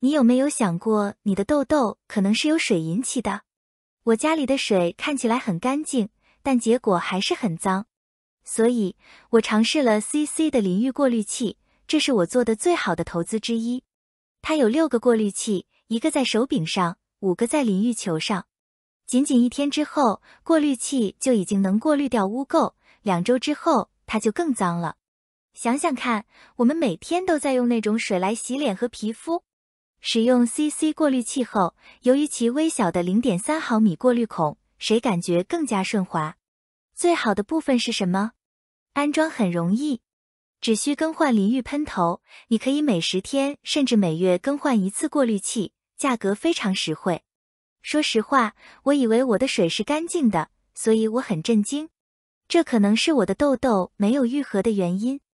你有没有想过，你的痘痘可能是由水引起的？我家里的水看起来很干净，但结果还是很脏。所以，我尝试了 CC 的淋浴过滤器，这是我做的最好的投资之一。它有6个过滤器，一个在手柄上，5个在淋浴球上。仅1天之后，过滤器就已经能过滤掉污垢，2周之后，它就更脏了。想想看，我们每天都在用那种水来洗脸和皮肤。使用 CC 过滤器后，由于其微小的 0.3 毫米过滤孔，水感觉更加顺滑。最好的部分是什么？安装很容易，只需更换淋浴喷头，你可以每10天甚至每月更换1次过滤器，价格非常实惠。说实话，我以为我的水是干净的，所以我很震惊。这可能是我的痘痘没有愈合的原因。